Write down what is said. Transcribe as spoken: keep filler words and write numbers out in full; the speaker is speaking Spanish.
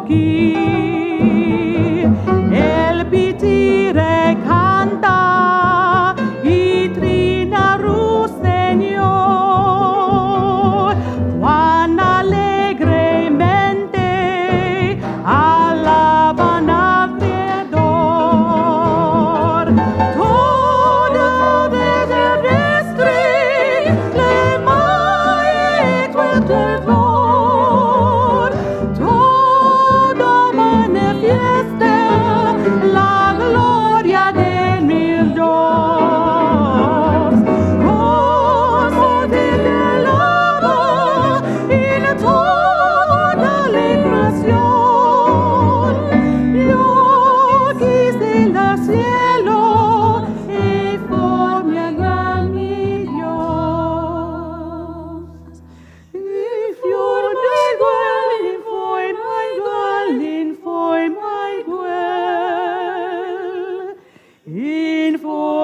aquí. El pitire canta y trina ruiseñor, cuán alegremente alaban al Creador. Todo desde terrestre le maestro el terror, todo manifiesta la gloria de mi Dios. Como te alaba en toda la creación. Yo quise el cielo y fue mi mi Dios. If you're my dwelling, for my dwelling, for my dwelling, in for